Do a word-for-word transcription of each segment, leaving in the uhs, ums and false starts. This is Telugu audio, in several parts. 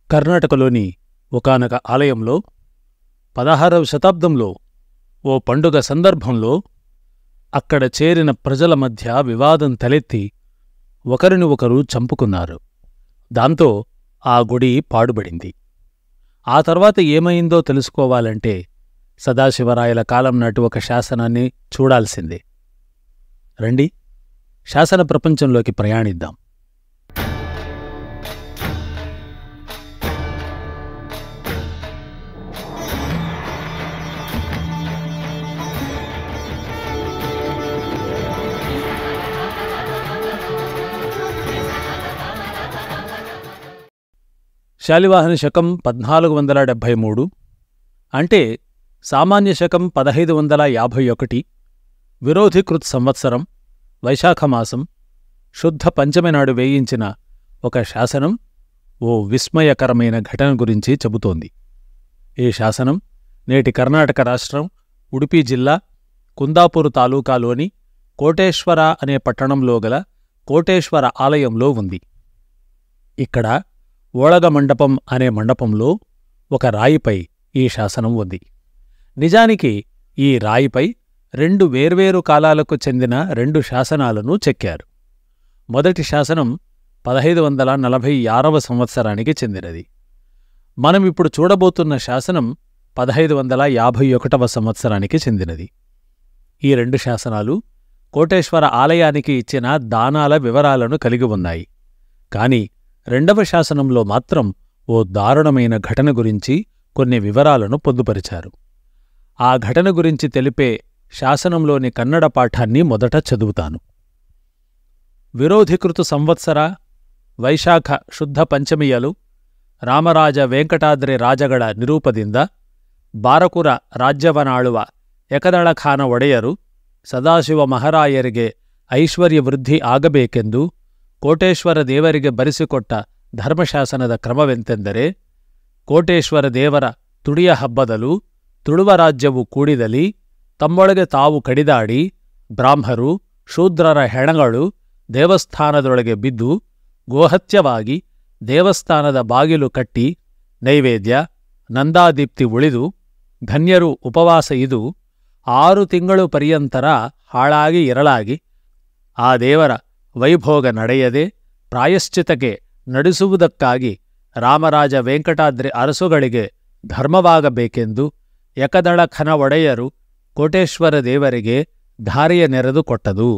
కర్ణాటకలోని ఒకానొక ఆలయంలో పదహారవ శతాబ్దంలో ఓ పండుగ సందర్భంలో అక్కడ చేరిన ప్రజల మధ్య వివాదం తలెత్తి ఒకరిని ఒకరు చంపుకున్నారు. దాంతో ఆ గుడి పాడుబడింది. ఆ తర్వాత ఏమైందో తెలుసుకోవాలంటే సదాశివరాయల కాలం నాటి ఒక శాసనాన్ని చూడాల్సిందే. రండి, శాసన ప్రపంచంలోకి ప్రయాణిద్దాం. శాలివాహన శకం పద్నాలుగు వందల డెబ్భై మూడు అంటే సామాన్య శకం పదహైదు వందల యాభై ఒకటి విరోధికృత్ సంవత్సరం వైశాఖమాసం శుద్ధ పంచమి నాడు వేయించిన ఒక శాసనం ఓ విస్మయకరమైన ఘటన గురించి చెబుతోంది. ఈ శాసనం నేటి కర్ణాటక రాష్ట్రం ఉడుపి జిల్లా కుందాపూరు తాలూకాలోని కోటేశ్వర అనే పట్టణంలో గల కోటేశ్వర ఆలయంలో ఉంది. ఇక్కడ ఓళగ మండపం అనే మండపంలో ఒక రాయిపై ఈ శాసనం ఉంది. నిజానికి ఈ రాయిపై రెండు వేర్వేరు కాలాలకు చెందిన రెండు శాసనాలను చెక్కారు. మొదటి శాసనం పదహైదు వందల నలభై ఆరవ సంవత్సరానికి చెందినది. మనమిప్పుడు చూడబోతున్న శాసనం పదహైదు వందల యాభై ఒకటవ సంవత్సరానికి చెందినది. ఈ రెండు శాసనాలు కోటేశ్వర ఆలయానికి ఇచ్చిన దానాల వివరాలను కలిగి ఉన్నాయి. కాని రెండవ శాసనంలో మాత్రం ఓ దారుణమైన ఘటన గురించి కొన్ని వివరాలను పొందుపరిచారు. ఆ ఘటన గురించి తెలిపే శాసనంలోని కన్నడ పాఠాన్ని మొదట చదువుతాను. విరోధికృత సంవత్సర వైశాఖ శుద్ధ పంచమియలు రామರಾಜ ವೆಂಕಟಾದ್ರಿ ರಾಜಗಳ ನಿರೂಪದಿಂದ ಬಾರಕುರ ರಾಜ್ಯವನಾಳುವ ಏಕದಳಖಾನ ಒಡೆಯರು ಸದಾಶಿವ ಮಹಾರಾಯರಿಗೆ ಐಶ್ವರ್ಯ ವೃದ್ಧಿ ಆಗಬೇಕೆಂದು ಕೋಟೇಶ್ವರ ದೇವರಿಗೆ ಬರೆಸಿಕೊಟ್ಟ ಧರ್ಮಶಾಸನದ ಕ್ರಮವೆಂತೆಂದರೆ, ಕೋಟೇಶ್ವರ ದೇವರ ತುಡಿಯ ಹಬ್ಬದಲ್ಲೂ ತುಳುವ ರಾಜ್ಯವು ಕೂಡಿದಲಿ ತಮ್ಮೊಳಗೆ ತಾವು ಕಡಿದಾಡಿ ಬ್ರಾಹ್ಮರು ಶೂದ್ರರ ಹೆಣಗಳು ದೇವಸ್ಥಾನದೊಳಗೆ ಬಿದ್ದು ಗೋಹತ್ಯವಾಗಿ ದೇವಸ್ಥಾನದ ಬಾಗಿಲು ಕಟ್ಟಿ ನೈವೇದ್ಯ ನಂದಾದೀಪ್ತಿ ಉಳಿದು ಧನ್ಯರು ಉಪವಾಸ ಇದು ಆರು ತಿಂಗಳು ಪರ್ಯಂತರ ಹಾಳಾಗಿ ಎರಳಾಗಿ ಆ ದೇವರ ವೈಭೋಗ ನಡೆಯದೆ ಪ್ರಾಯಶ್ಚಿತಕ್ಕೆ ನಡೆಸುವುದಕ್ಕಾಗಿ ರಾಮರಾಜ ವೆಂಕಟಾದ್ರಿ ಅರಸುಗಳಿಗೆ ಧರ್ಮವಾಗಬೇಕೆಂದು ಏಕದಳಖನ ಒಡೆಯರು కోటేశ్వర దేవರಿಗೆ ధారయ నెరదు కొట్టదు.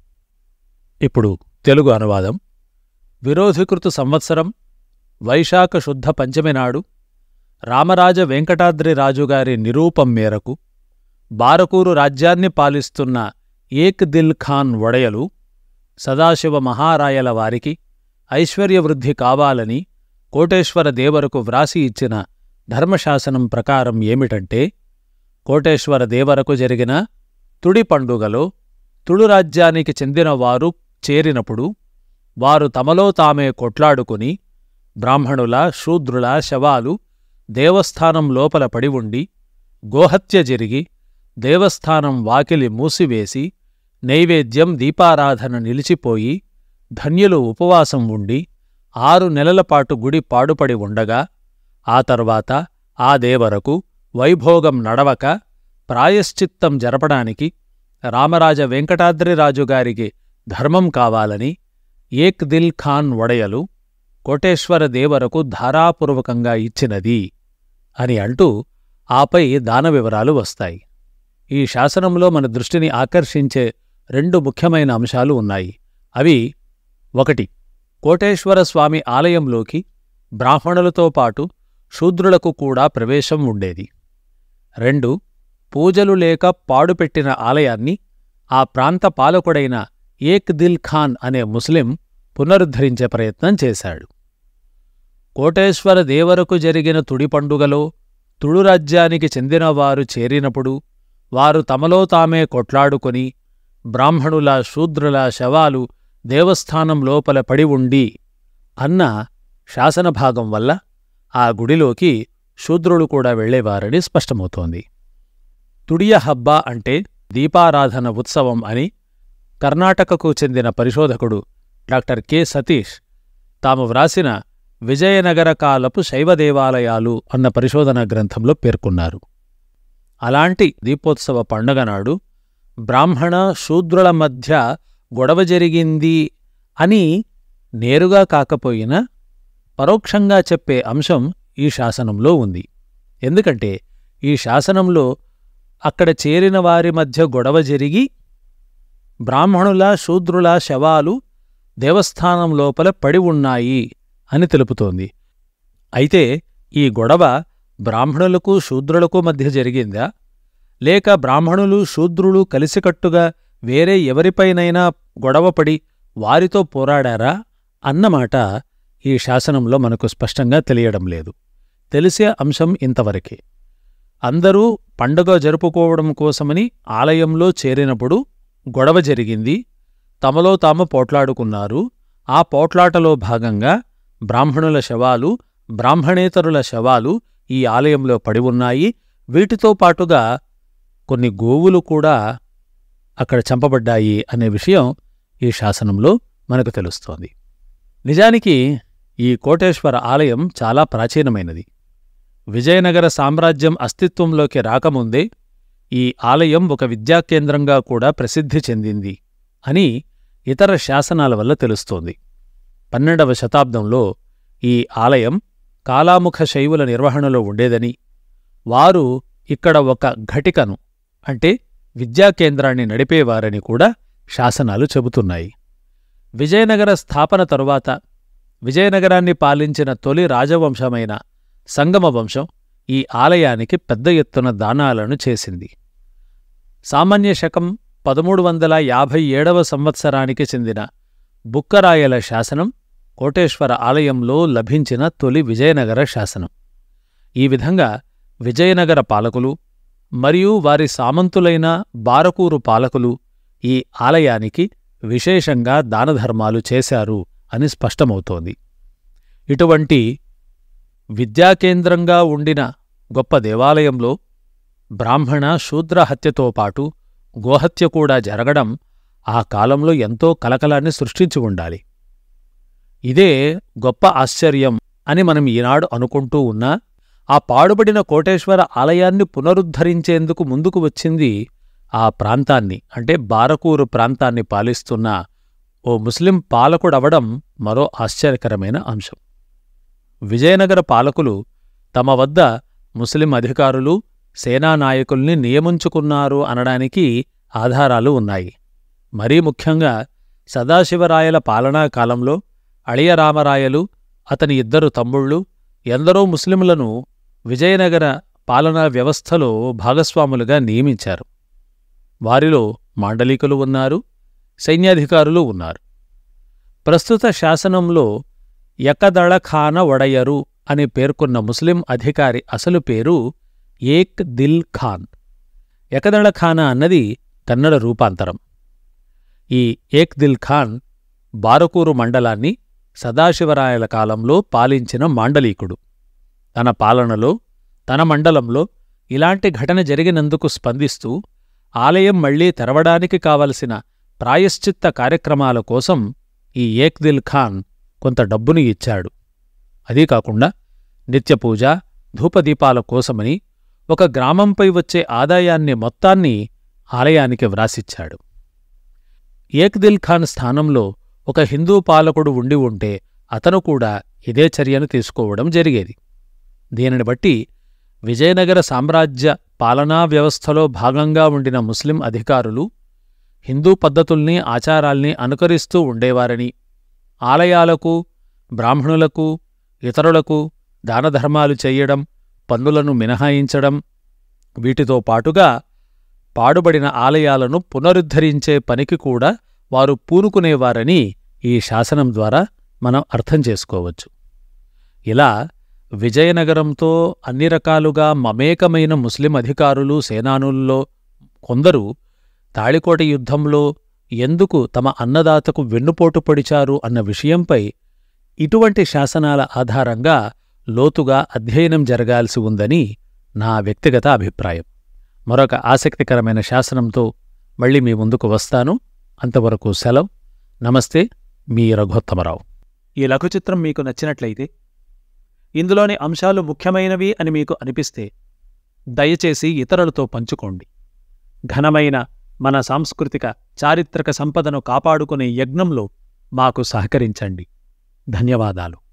ఇప్పుడు తెలుగు అనువాదం. విరోధికృత సంవత్సరం వైశాఖ శుద్ధ పంచమి నాడు రామరాజ వెంకటాద్రి రాజుగారి నిరూపం మేరకు బారకూరు రాజ్యాన్ని పాలిస్తున్న ఏక్ దిల్ ఖాన్ ఒడయలు సదాశివ మహారాయల వారికి ఐశ్వర్యవృద్ధి కావాలని కోటేశ్వర దేవరకు వ్రాసి ఇచ్చిన ధర్మశాసనం ప్రకారం ఏమిటంటే, కోటేశ్వర దేవరకు జరిగిన తుడి పండుగలో తుడు రాజ్యానికి చెందినవారు చేరినప్పుడు వారు తమలో తామే కొట్లాడుకుని బ్రాహ్మణుల శూద్రుల శవాలు దేవస్థానం లోపల పడి ఉండి గోహత్య జరిగి దేవస్థానం వాకిలి మూసివేసి నైవేద్యం దీపారాధన నిలిచిపోయి ధన్యులు ఉపవాసం ఉండి ఆరు నెలలపాటు గుడి పాడుపడి ఉండగా ఆ తర్వాత ఆ దేవరకు వైభోగం నడవక ప్రాయశ్చిత్తం జరపడానికి రామరాజ వెంకటాద్రిరాజుగారికి ధర్మం కావాలని ఏక్ దిల్ ఖాన్ ఒడయలు కోటేశ్వర దేవరకు ధారాపూర్వకంగా ఇచ్చినది అని అంటూ ఆపై దాన వివరాలు వస్తాయి. ఈ శాసనంలో మన దృష్టిని ఆకర్షించే రెండు ముఖ్యమైన అంశాలు ఉన్నాయి. అవి: ఒకటి, కోటేశ్వర స్వామి ఆలయంలోకి బ్రాహ్మణులతో పాటు శూద్రులకు కూడా ప్రవేశం ఉండేది. రెండు, పూజలు లేక పాడుపెట్టిన ఆలయాన్ని ఆ ప్రాంత పాలకుడైన ఏక్ దిల్ ఖాన్ అనే ముస్లిం పునరుద్ధరించే ప్రయత్నం చేశాడు. కోటేశ్వర దేవరకు జరిగిన తుడి పండుగలో తుడు రాజ్యానికి చెందినవారు చేరినప్పుడు వారు తమలో తామే కొట్లాడుకొని బ్రాహ్మణుల శూద్రుల శవాలు దేవస్థానం లోపల పడి ఉండి అన్న శాసనభాగం వల్ల ఆ గుడిలోకి శూద్రులు కూడా వెళ్లేవారని స్పష్టమవుతోంది. తుడియ హబ్బ అంటే దీపారాధన ఉత్సవం అని కర్ణాటకకు చెందిన పరిశోధకుడు డాక్టర్ కె సతీష్ తాము వ్రాసిన విజయనగర కాలపు శైవ దేవాలయాలు అన్న పరిశోధనా గ్రంథంలో పేర్కొన్నారు. అలాంటి దీపోత్సవ పండగ నాడు బ్రాహ్మణ శూద్రుల మధ్య గొడవ జరిగింది అని నేరుగా కాకపోయినా పరోక్షంగా చెప్పే అంశం ఈ శాసనంలో ఉంది. ఎందుకంటే ఈ శాసనంలో అక్కడ చేరిన వారి మధ్య గొడవ జరిగి బ్రాహ్మణుల శూద్రుల శవాలు దేవస్థానం లోపల పడి ఉన్నాయి అని తెలుపుతోంది. అయితే ఈ గొడవ బ్రాహ్మణులకు శూద్రులకు మధ్య జరిగిందా, లేక బ్రాహ్మణులు శూద్రులు కలిసికట్టుగా వేరే ఎవరిపైనైనా గొడవపడి వారితో పోరాడారా అన్నమాట ఈ శాసనంలో మనకు స్పష్టంగా తెలియడం లేదు. తెలిసే అంశం ఇంతవరకే. అందరూ పండుగ జరుపుకోవడం కోసమని ఆలయంలో చేరినప్పుడు గొడవ జరిగింది. తమలో తాము పోట్లాడుకున్నారు. ఆ పోట్లాటలో భాగంగా బ్రాహ్మణుల శవాలు, బ్రాహ్మణేతరుల శవాలు ఈ ఆలయంలో పడి ఉన్నాయి. వీటితో పాటుగా కొన్ని గోవులు కూడా అక్కడ చంపబడ్డాయి అనే విషయం ఈ శాసనంలో మనకు తెలుస్తోంది. నిజానికి ఈ కోటేశ్వర ఆలయం చాలా ప్రాచీనమైనది. విజయనగర సామ్రాజ్యం అస్తిత్వంలోకి రాకముందే ఈ ఆలయం ఒక విద్యాకేంద్రంగా కూడా ప్రసిద్ధి చెందింది అని ఇతర శాసనాల వల్ల తెలుస్తోంది. పన్నెండవ శతాబ్దంలో ఈ ఆలయం కాలాముఖ శైవుల నిర్వహణలో ఉండేదని, వారు ఇక్కడ ఒక ఘటికను అంటే విద్యాకేంద్రాన్ని నడిపేవారని కూడా శాసనాలు చెబుతున్నాయి. విజయనగర స్థాపన తరువాత విజయనగరాన్ని పాలించిన తొలి రాజవంశమైన సంగమ వంశం ఈ ఆలయానికి పెద్ద ఎత్తున దానాలను చేసింది. సామాన్య శకం పదమూడు వందల యాభై ఏడవ సంవత్సరానికి చెందిన బుక్కరాయల శాసనం కోటేశ్వర ఆలయంలో లభించిన తొలి విజయనగర శాసనం. ఈ విధంగా విజయనగర పాలకులు మరియు వారి సామంతులైన బారకూరు పాలకులు ఈ ఆలయానికి విశేషంగా దానధర్మాలు చేశారు అని స్పష్టమవుతోంది. ఇటువంటి విద్యాకేంద్రంగా ఉండిన గొప్ప దేవాలయంలో బ్రాహ్మణ శూద్ర హత్యతో పాటు గోహత్య కూడా జరగడం ఆ కాలంలో ఎంతో కలకలాన్ని సృష్టించి ఉండాలి. ఇదే గొప్ప ఆశ్చర్యం అని మనం ఈనాడు అనుకుంటూ ఉన్నా, ఆ పాడుబడిన కోటేశ్వర ఆలయాన్ని పునరుద్ధరించేందుకు ముందుకు వచ్చింది ఆ ప్రాంతాన్ని అంటే బారకూరు ప్రాంతాన్ని పాలిస్తున్న ఓ ముస్లిం పాలకుడవడం మరో ఆశ్చర్యకరమైన అంశం. విజయనగర పాలకులు తమ వద్ద ముస్లిం అధికారులు, సేనానాయకుల్ని నియమించుకున్నారు అనడానికి ఆధారాలు ఉన్నాయి. మరీ ముఖ్యంగా సదాశివరాయల పాలనా కాలంలో అళియరామరాయలు, అతని ఇద్దరు తమ్ముళ్ళు ఎందరో ముస్లింలను విజయనగర పాలనా వ్యవస్థలో భాగస్వాములుగా నియమించారు. వారిలో మాండలికులు ఉన్నారు, సైన్యాధికారులు ఉన్నారు. ప్రస్తుత శాసనంలో యకదళఖాన ఒడయరు అని పేర్కొన్న ముస్లిం అధికారి అసలు పేరు ఏక్ దిల్ ఖాన్. యకదళఖాన అన్నది కన్నడ రూపాంతరం. ఈ ఏక్ దిల్ ఖాన్ బారకూరు మండలాన్ని సదాశివరాయల కాలంలో పాలించిన మాండలీకుడు. తన పాలనలో తన మండలంలో ఇలాంటి ఘటన జరిగినందుకు స్పందిస్తూ ఆలయం మళ్లీ తెరవడానికి కావలసిన ప్రాయశ్చిత్త కార్యక్రమాల కోసం ఈ ఏక్ దిల్ ఖాన్ కొంత డబ్బుని ఇచ్చాడు. అదీ కాకుండా నిత్యపూజ, ధూపదీపాల కోసమని ఒక గ్రామంపై వచ్చే ఆదాయాన్ని మొత్తాన్ని ఆలయానికి వ్రాసిచ్చాడు. ఏక్ దిల్ ఖాన్ స్థానంలో ఒక హిందూ పాలకుడు ఉండి ఉంటే అతను కూడా ఇదే చర్యను తీసుకోవడం జరిగేది. దీనిని బట్టి విజయనగర సామ్రాజ్య పాలనా వ్యవస్థలో భాగంగా ఉండిన ముస్లిం అధికారులు హిందూ పద్ధతుల్ని, ఆచారాల్ని అనుకరిస్తూ ఉండేవారని, ఆలయాలకు, బ్రాహ్మణులకు, ఇతరులకు దానధర్మాలు చెయ్యడం, పన్నులను మినహాయించడం, వీటితో పాటుగా పాడుబడిన ఆలయాలను పునరుద్ధరించే పనికి కూడా వారు పూనుకునేవారని ఈ శాసనం ద్వారా మనం అర్థం చేసుకోవచ్చు. ఇలా విజయనగరంతో అన్ని రకాలుగా మమేకమైన ముస్లిం అధికారులు, సేనానుల్లో కొందరు తాళికోట యుద్ధంలో ఎందుకు తమ అన్నదాతకు వెన్నుపోటు పొడిచారు అన్న విషయంపై ఇటువంటి శాసనాల ఆధారంగా లోతుగా అధ్యయనం జరగాల్సి ఉందని నా వ్యక్తిగత అభిప్రాయం. మరొక ఆసక్తికరమైన శాసనంతో మళ్ళీ మీ ముందుకు వస్తాను. అంతవరకు సెలవు. నమస్తే, మీ రఘోత్తమరావు. ఈ లఘుచిత్రం మీకు నచ్చినట్లయితే ఇందులోని అంశాలు ముఖ్యమైనవి అని మీకు అనిపిస్తే దయచేసి ఇతరులతో పంచుకోండి. ఘనమైన మన సాంస్కృతిక చారిత్రక సంపదను కాపాడుకునే యజ్ఞంలో మాకు సహకరించండి. ధన్యవాదాలు.